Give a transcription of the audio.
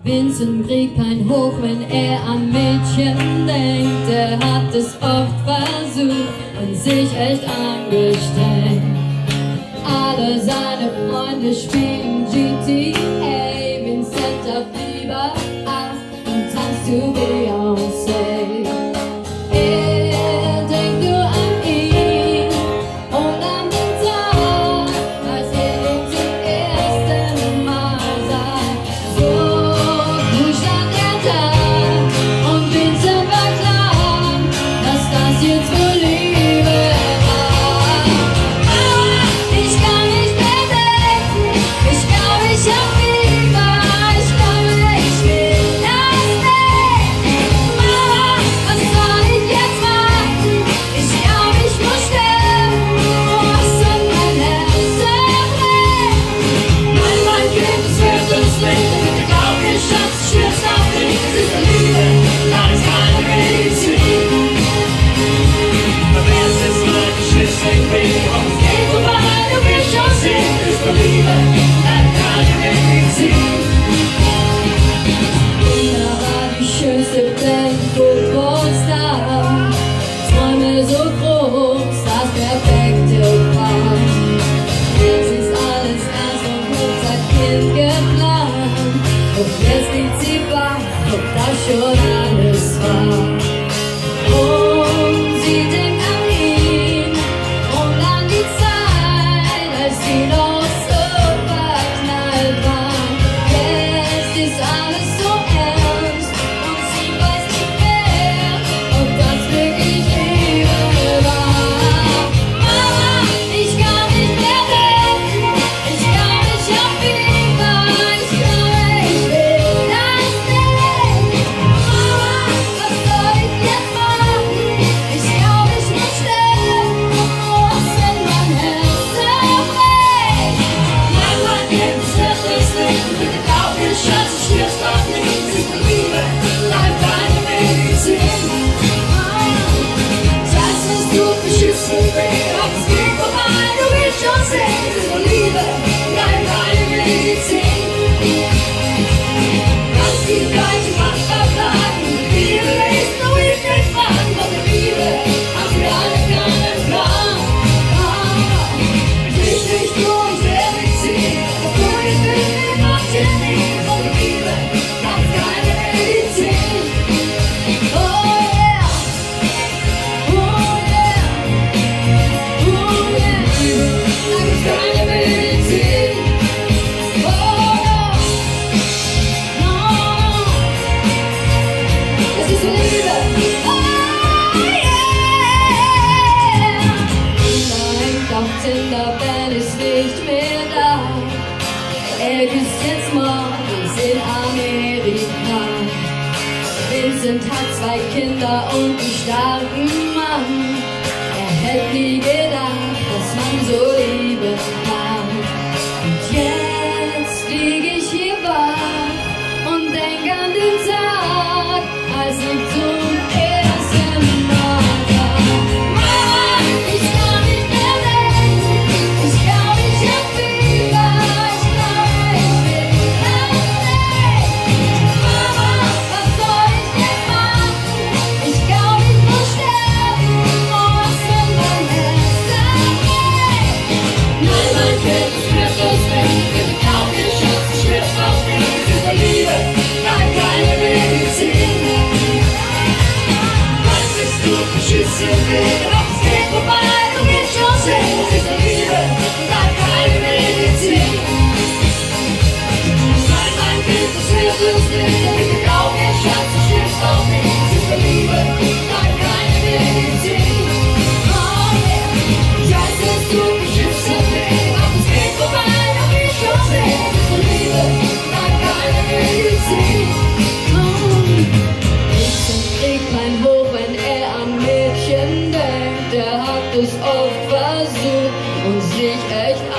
Vincent kriegt kein Hoch, wenn er an Mädchen denkt. Er hat es oft versucht und sich echt angestrengt. Alle seine Freunde spielen GTA. Vincent darf lieber ab und tanzt zu Beyoncé. Er denkt nur an ihn und an den Tag, als er ihn zum ersten Mal sah. So gut stand er da und Vincent war klar, dass das jetzt wohl Liebe war. Aber ich kann nicht mehr denken, ich glaube, ich hab Fieber, ich glaube, ich will das nicht. Mama, was soll ich jetzt machen? Ich glaube, ich muss sterben, was in mein Herz zerbricht. Nein, mein Kind, es wird uns nicht. Bitte glaub mir, Schatz, ich schwör's auf dich. Es ist eine Liebe, das ist keine Medizin. Aber es ist nur ein Schlüssel, und es geht vorbei, du wirst schon sehen. Es ist eine Liebe, das ist keine Medizin. Ina war die schönste Playboy-Star. Träume so groß, das perfekte Paar. Jetzt ist alles ernst und kurz hat Kind geplant. Doch jetzt liegt sie wach, ob das schon alles war. Und sie denkt an ihn und an die Zeit, als sie noch so verknallt war. Jetzt ist alles so ernst und sie weiß nicht mehr, ob das wirklich Liebe war. Mama, ich kann nicht mehr denken, ich glaube, ich hab Fieber, ich glaube, ich will das nicht. Mama, was soll ich jetzt machen? Ich glaube, ich muss sterben, was in mein Herz zerbricht. Nein, mein Kind, es wird uns nicht. Bitte glaub mir, Schatz, ich schwör's auf dich. Es ist eine Liebe, das ist keine Medizin. Ich weiß, dass du beschissen bist, Doch es geht vorbei, du wirst schon sehen. Es ist eine Liebe, das ist keine Medizin. Lass die gleiche Macht verbleiben. Liebe ist nur wirklich Fragen, doch die Liebe haben wir alle keinen Plan. Ich will nicht nur, ich werde dich ziehen. Doch du nicht willst, macht dir nie. Doch die Liebe, das ist keine Medizin. oh yeah, oh yeah, oh yeah, Das ist keine Medizin. oh no, no, es ist Liebe, oh yeah. Ina hängt auf Tinder, Ben ist nicht mehr da. Er küsst jetzt Morgens in Amerika. Vincent hat 2 Kinder und einen starken Mann. Er hätte nie gedacht, dass man so lieben kann. Und jetzt lieg ich hier wach und denk an den Tag, als ich zum ersten Mal sah. Mama, ich kann nicht mehr denken, ich glaub, ich hab Fieber, ich glaube, ich will das nicht. Mama, was soll ich jetzt machen? Ich glaub, ich muss sterben, was in mein Herz zerbricht. Nein, mein Kind, es wird uns nicht. Bitte glaub mir, Schatz, ich schwör's auf dich. Es ist eine Liebe, das ist keine Medizin. Weiß, dass du beschissen bist, doch es geht vorbei, du wirst schon sehen. Es ist eine Liebe, das ist keine Medizin. Nein, mein Kind, es wird uns nicht. Bitte glaub mir, Schatz, ich schwör's auf dich. Es ist eine Liebe, das ist keine Medizin. Oh yeah. Ich weiß, dass du beschissen bist, doch es geht vorbei, du wirst schon sehen. Es ist eine Liebe, das ist keine Medizin. Vincent kriegt kein Hoch, wenn er an Mädchen denkt. Er hat es oft versucht und sich echt